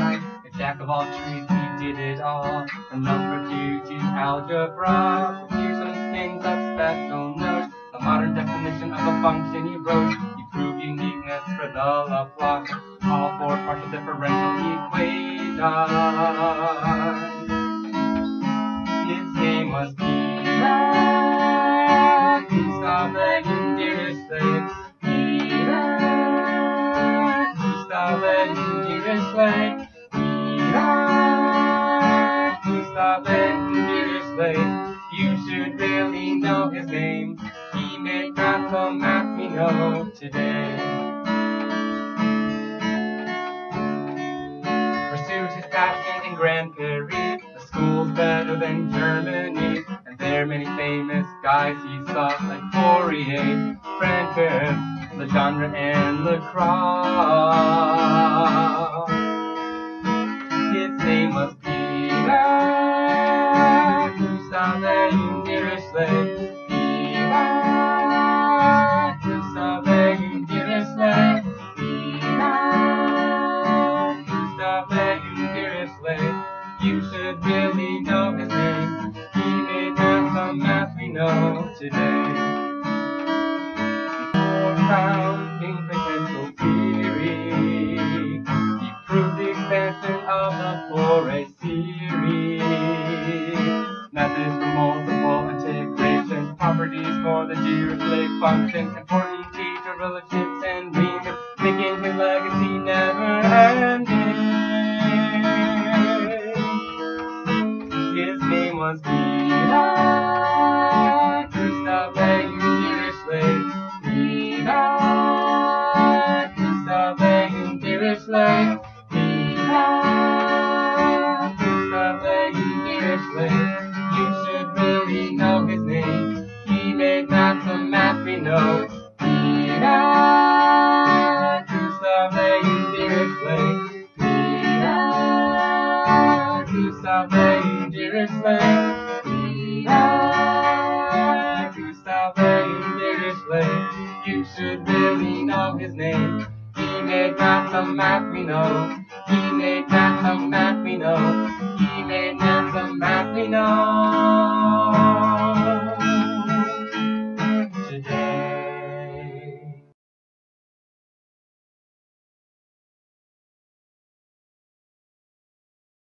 I, a jack of all trades, he did it all. From number 2 to algebra, with here's some things of special note. The modern definition of a function he wrote. He proved uniqueness for the Laplace. All 4 partial differential equations. His name was Peter Gustav Lejeune Dirichlet. Peter Gustav Lejeune Dirichlet. Peter Gustav Lejeune Dirichlet. You should really know his name. He made math the math we know today. Pursued his passion in Grand Paris. The school's better than Germany. And there are many famous guys he saw, like Fourier, Frankfurt, Legendre, and Lacroix. His name was Peter Gustav Lejeune Dirichlet. Peter Gustav Lejeune Dirichlet. Peter Gustav Lejeune Dirichlet. You should really know his name. He made math the math we know today. Before founding potential theory, he proved the expansion of the Fourier series. Methods for multiple integration, properties for the Dirichlet function, important teacher relationships and Riemann, making his legacy never ending. His name was Peter Gustav Lejeune Dirichlet. Peter Gustav Lejeune Dirichlet. Peter Gustav Lejeune Dirichlet. You should really know his name. He made math the math we know. Peter Gustav Lejeune Dirichlet. Peter Gustav Lejeune Dirichlet. Peter Gustav Lejeune Dirichlet. You should really know his name. He made math the math we know. He made